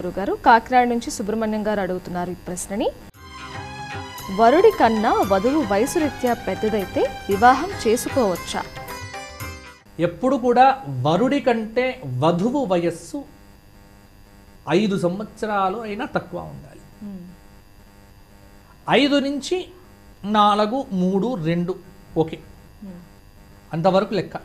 గురుగారు. కాకినాడ నుంచి సుబ్రహ్మణ్యం గారు అడుగుతున్నారు ఈ ప్రశ్నని. వరుడి కన్నా వధువు వయసు రీత్యా పెద్దదైతే వివాహం చేసుకోవచ్చా? ఎప్పుడు కూడా వరుడి కంటే వధువు వయస్సు 5 సంవత్సరాలు అయినా తక్కువ ఉండాలి. 5 నుంచి 4, 3, 2 ఓకే, అంతవరకు లెక్క.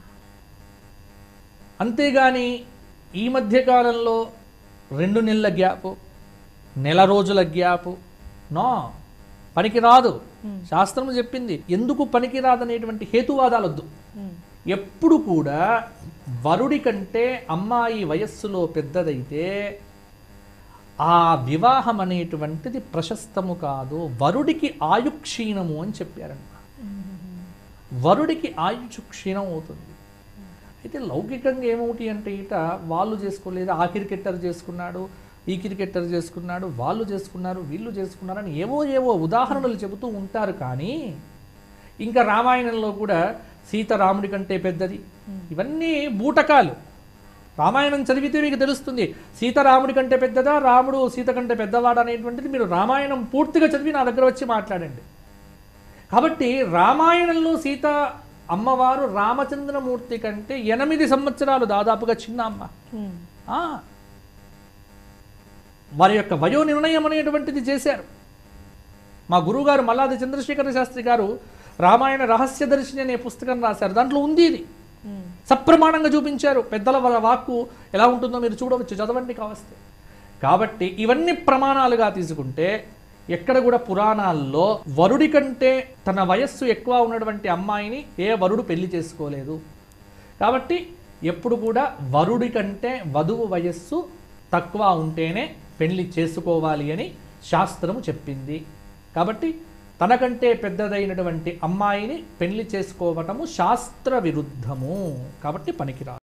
అంతేగాని ఈ మధ్యకాలంలో 2 నెలల గ్యాపు, నెల రోజుల గ్యాపు నో, పనికిరాదు. శాస్త్రము చెప్పింది. ఎందుకు పనికిరాదనేటువంటి హేతువాదాలు వద్దు. ఎప్పుడు కూడా వరుడి కంటే అమ్మాయి వయస్సులో పెద్దదైతే ఆ వివాహం అనేటువంటిది ప్రశస్తము కాదు. వరుడికి ఆయుక్షీణము అని చెప్పారన్నమాట. వరుడికి ఆయుష్ క్షీణం అవుతుంది. అయితే లౌకికంగా ఏమవుతాయి అంటే ఇట వాళ్ళు చేసుకోలేదు, ఆ క్రికెటర్ చేసుకున్నాడు, ఈ క్రికెటర్ చేసుకున్నాడు, వాళ్ళు చేసుకున్నారు, వీళ్ళు చేసుకున్నారని ఏవో ఉదాహరణలు చెబుతూ ఉంటారు. కానీ ఇంకా రామాయణంలో కూడా సీత రాముడి కంటే పెద్దది, ఇవన్నీ బూటకాలు. రామాయణం చదివితే మీకు తెలుస్తుంది సీత రాముడి కంటే పెద్దదా, రాముడు సీత కంటే పెద్దవాడు అనేటువంటిది. మీరు రామాయణం పూర్తిగా చదివి నా దగ్గర వచ్చి మాట్లాడండి. కాబట్టి రామాయణంలో సీత అమ్మవారు రామచంద్రమూర్తి కంటే 8 సంవత్సరాలు దాదాపుగా చిన్న అమ్మ. వారి యొక్క వయో నిర్ణయం అనేటువంటిది చేశారు. మా గురువుగారు మల్లాది చంద్రశేఖర శాస్త్రి గారు రామాయణ రహస్యదర్శిని అనే పుస్తకం రాశారు. దాంట్లో ఉంది ఇది, సప్రమాణంగా చూపించారు. పెద్దల వాళ్ళ వాక్కు ఎలా ఉంటుందో మీరు చూడవచ్చు, చదవండి కావస్తే. కాబట్టి ఇవన్నీ ప్రమాణాలుగా తీసుకుంటే ఎక్కడ కూడా పురాణాల్లో వరుడి కంటే తన వయస్సు ఎక్కువ ఉన్నటువంటి అమ్మాయిని ఏ వరుడు పెళ్లి చేసుకోలేదు. కాబట్టి ఎప్పుడు కూడా వరుడి కంటే వధువు వయస్సు తక్కువ ఉంటేనే పెళ్లి చేసుకోవాలి అని శాస్త్రము చెప్పింది. కాబట్టి తనకంటే పెద్దదైనటువంటి అమ్మాయిని పెళ్లి చేసుకోవటము శాస్త్ర విరుద్ధము. కాబట్టి పనికిరాదు.